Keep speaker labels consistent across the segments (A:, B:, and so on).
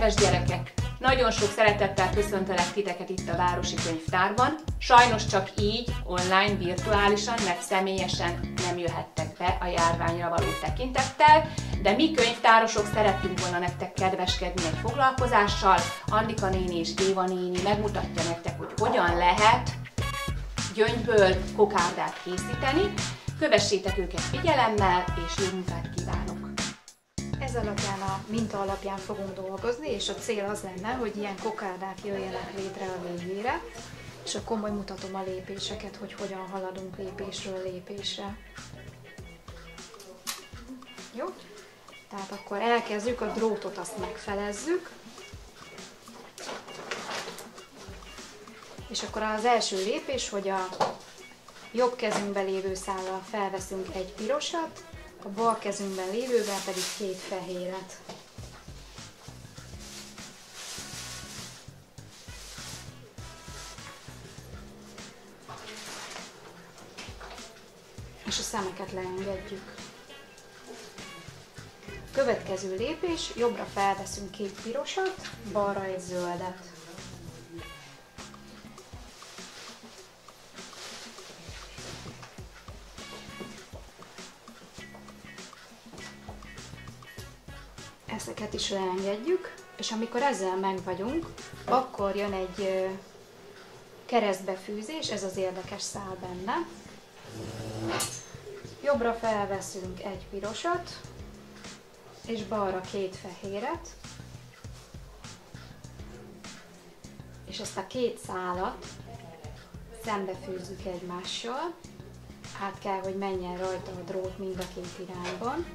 A: Kedves gyerekek! Nagyon sok szeretettel köszöntelek titeket itt a Városi Könyvtárban. Sajnos csak így, online, virtuálisan, mert személyesen nem jöhettek be a járványra való tekintettel, de mi könyvtárosok szerettünk volna nektek kedveskedni egy foglalkozással. Annika néni és Éva néni megmutatja nektek, hogy hogyan lehet gyöngyből kokárdát készíteni. Kövessétek őket figyelemmel, és jó munkát kívánok!
B: Ez alapján, a minta alapján fogunk dolgozni, és a cél az lenne, hogy ilyen kokárdák jöjjenek létre a végére, és akkor majd mutatom a lépéseket, hogy hogyan haladunk lépésről lépésre. Jó? Tehát akkor elkezdjük, a drótot azt megfelezzük, és akkor az első lépés, hogy a jobb kezünkben lévő szállal felveszünk egy pirosat, a bal kezünkben lévővel pedig két fehéret. És a szemeket leengedjük. Következő lépés, jobbra felveszünk két pirosat, balra egy zöldet. Ezeket is leengedjük, és amikor ezzel meg vagyunk, akkor jön egy keresztbefűzés, ez az érdekes szál benne. Jobbra felveszünk egy pirosat, és balra két fehéret, és ezt a két szálat szembefűzzük egymással, át kell, hogy menjen rajta a drót mind a két irányban.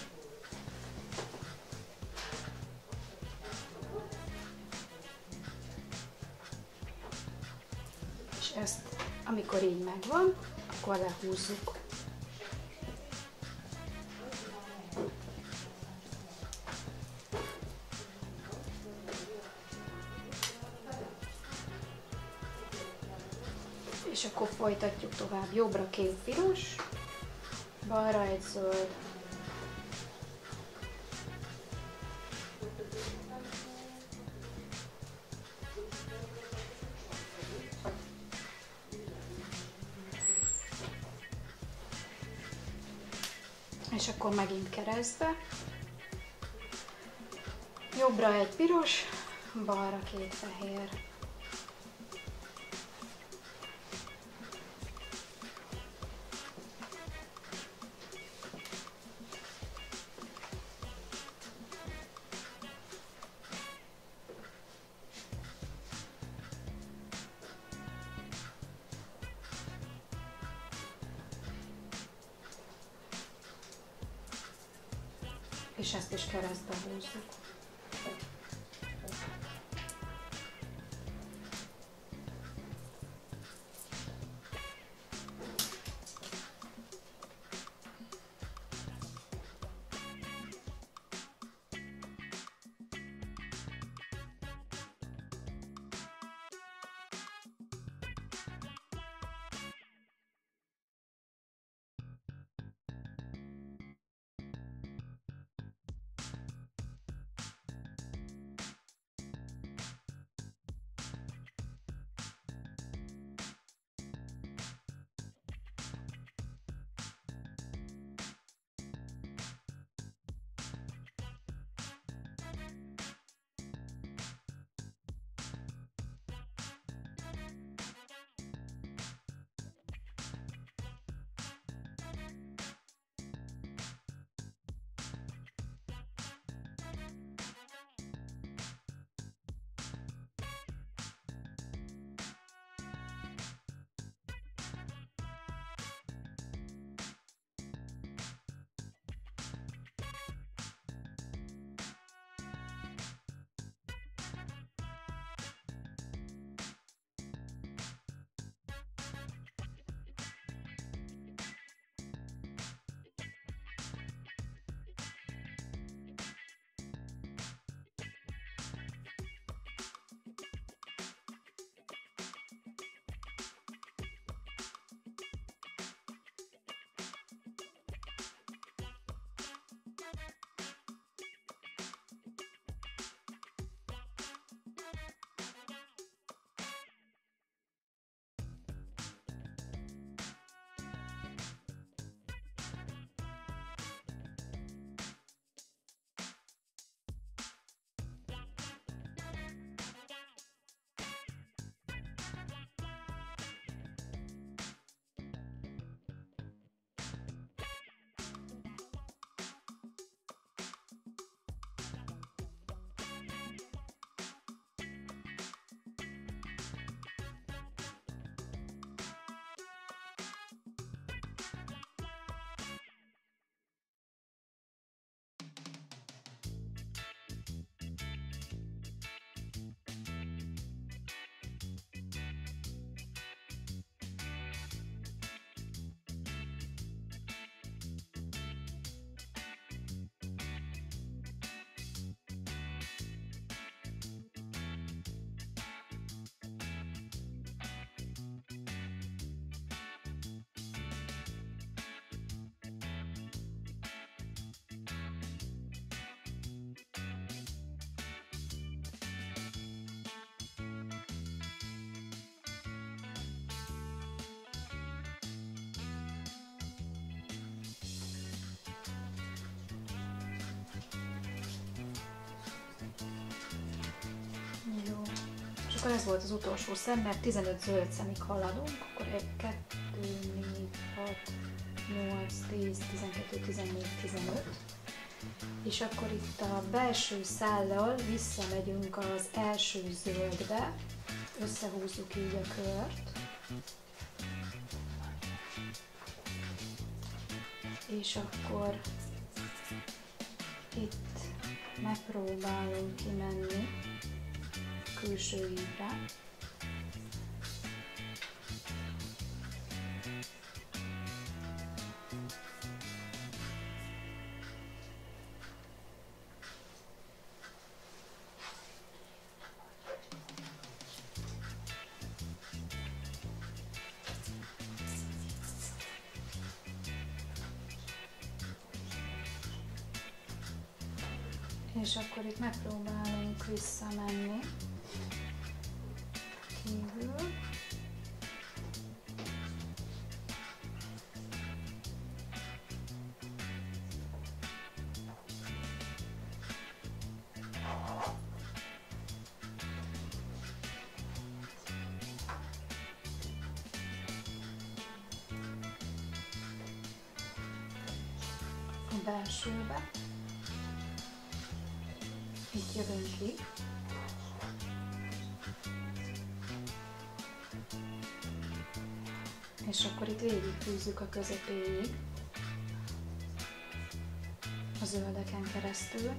B: És ezt, amikor így megvan, akkor lehúzzuk. És akkor folytatjuk tovább. Jobbra két piros, balra egy zöld. És akkor megint keresztbe. Jobbra egy piros, balra két fehér. És ezt is keresztbe húzzuk. akkor ez volt az utolsó szem, mert 15 zöld szemig haladunk, akkor 1, 2, 4, 6, 8, 10, 12, 14, 15. És akkor itt a belső szállal visszamegyünk az első zöldbe, összehúzzuk így a kört. És akkor itt megpróbálunk kimenni külső ívre. És akkor itt megpróbálunk visszamenni kívül. A belsőbe. Itt jövünk ki. És akkor itt végigfűzzük a közepéig a zöldeken keresztül.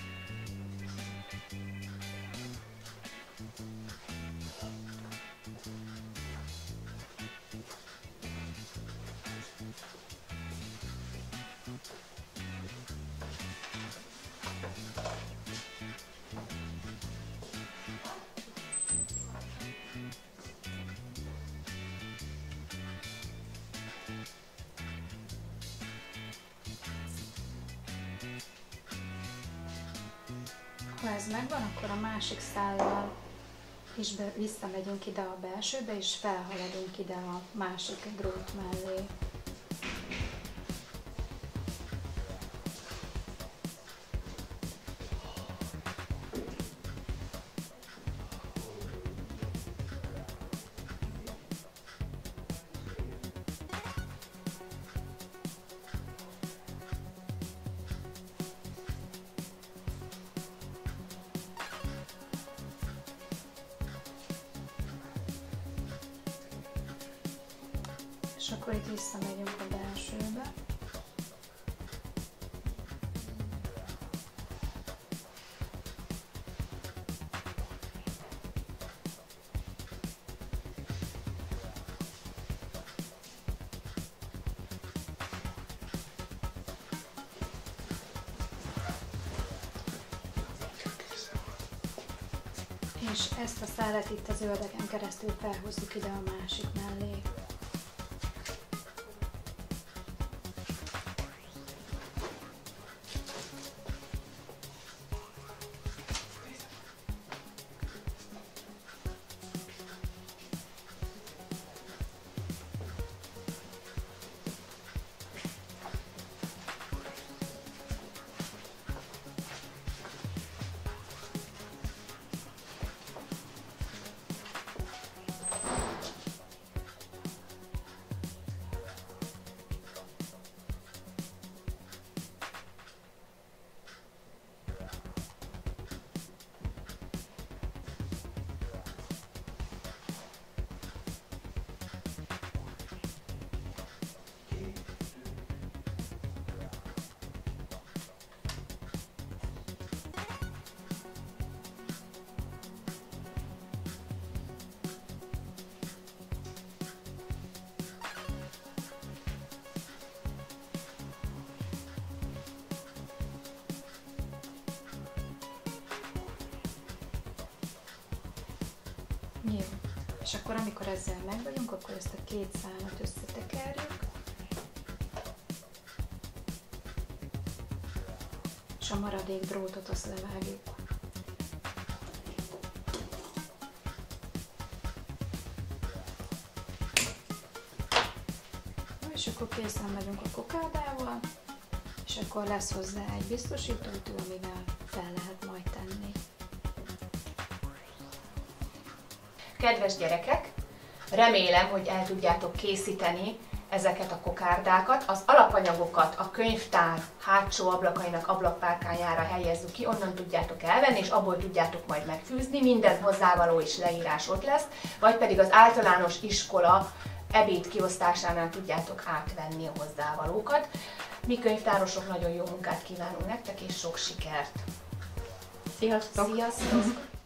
B: Ha ez megvan, akkor a másik szállal is visszamegyünk ide a belsőbe, és felhaladunk ide a másik drót mellé. És akkor itt visszamegyünk a belsőbe. És ezt a szálat itt a zöldeken keresztül felhozzuk ide a másik mellé. Jó. És akkor amikor ezzel meg vagyunk, akkor ezt a két szálat összetekerjük. És a maradék drótot azt levágjuk. És akkor készen vagyunk a kokádával, és akkor lesz hozzá egy biztosítótű, amivel fel lehet majd tenni.
A: Kedves gyerekek, remélem, hogy el tudjátok készíteni ezeket a kokárdákat. Az alapanyagokat a könyvtár hátsó ablakainak ablakpárkányára helyezzük ki, onnan tudjátok elvenni, és abból tudjátok majd megfűzni, minden hozzávaló és leírás ott lesz, vagy pedig az általános iskola ebéd kiosztásánál tudjátok átvenni a hozzávalókat. Mi könyvtárosok nagyon jó munkát kívánunk nektek, és sok sikert!
C: Sziasztok!
A: Sziasztok!